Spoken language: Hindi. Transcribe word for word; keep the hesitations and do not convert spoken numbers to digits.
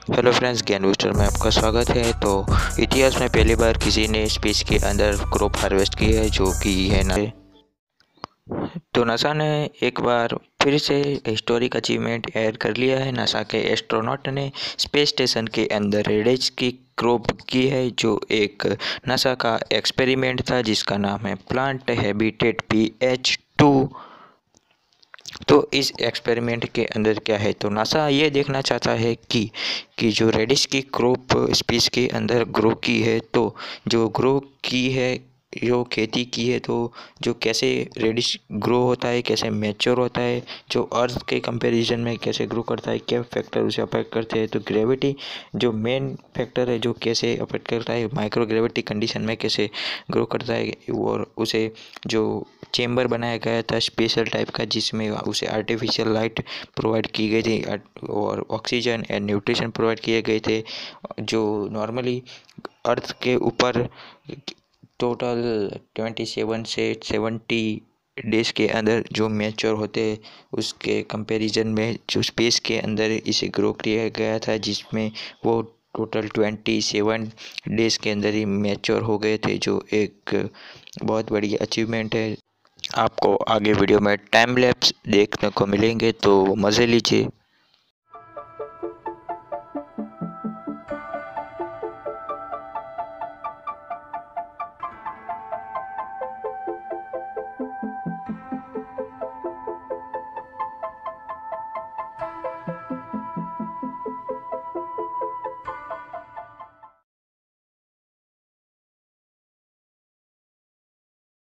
हेलो फ्रेंड्स, ज्ञान बूस्टर में आपका स्वागत है। तो इतिहास में पहली बार किसी ने स्पेस के अंदर क्रॉप हार्वेस्ट की है, जो कि है ना। तो नासा ने एक बार फिर से हिस्टोरिक अचीवमेंट ऐड कर लिया है। नासा के एस्ट्रोनॉट ने स्पेस स्टेशन के अंदर रेडिस की क्रॉप की है, जो एक नासा का एक्सपेरिमेंट था जिसका नाम है plant habitat P H two. तो इस एक्सपेरिमेंट के अंदर क्या है, तो नासा ये देखना चाहता है कि कि जो रेडिश की क्रॉप स्पेस के अंदर ग्रो की है, तो जो ग्रो की है, जो खेती की है, तो जो कैसे रेडिश ग्रो होता है, कैसे मैच्योर होता है, जो अर्थ के कंपैरिजन में कैसे ग्रो करता है, क्या फैक्टर उसे अफेक्ट करते हैं। तो ग्रेविटी जो मेन फैक्टर है, जो कैसे अफेक्ट करता है, माइक्रो ग्रेविटी कंडीशन में कैसे ग्रो करता है। और उसे जो चेम्बर बनाया गया था स्पेशल टाइप का, जिसमें उसे आर्टिफिशियल लाइट प्रोवाइड की गई थी और ऑक्सीजन एंड न्यूट्रिशन प्रोवाइड किए गए थे, जो नॉर्मली अर्थ के ऊपर टोटल ट्वेंटी सेवन से सेवेंटी डेज के अंदर जो मैच्योर होते हैं, उसके कंपैरिजन में जो स्पेस के अंदर इसे ग्रो किया गया था, जिसमें वो टोटल ट्वेंटी सेवन डेज के अंदर ही मैच्योर हो गए थे, जो एक बहुत बड़ी अचीवमेंट है। आपको आगे वीडियो में टाइम लैप्स देखने को मिलेंगे, तो मज़े लीजिए।